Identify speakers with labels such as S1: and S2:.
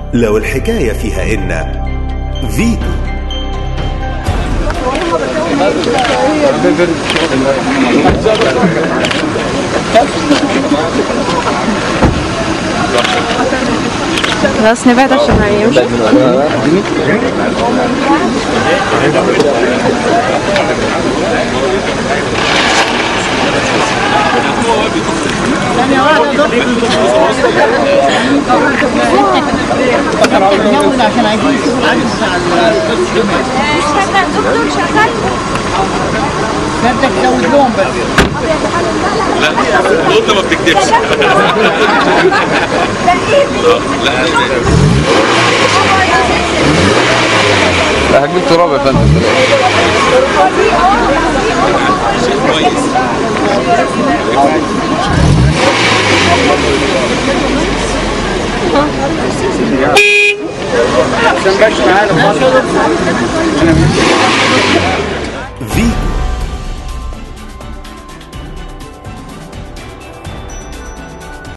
S1: لو الحكاية فيها إن فيتو.
S2: خلاص نبعد عشان يمشي.
S3: عشان عايزين يشوفوا العجز بتاع
S4: الدكتور شغال.
S3: فانت تزود لهم بس.
S5: لا القطه ما بتكتبش.
S6: لا هجيب تراب يا فندم.
S5: كويس.
S1: فيتو.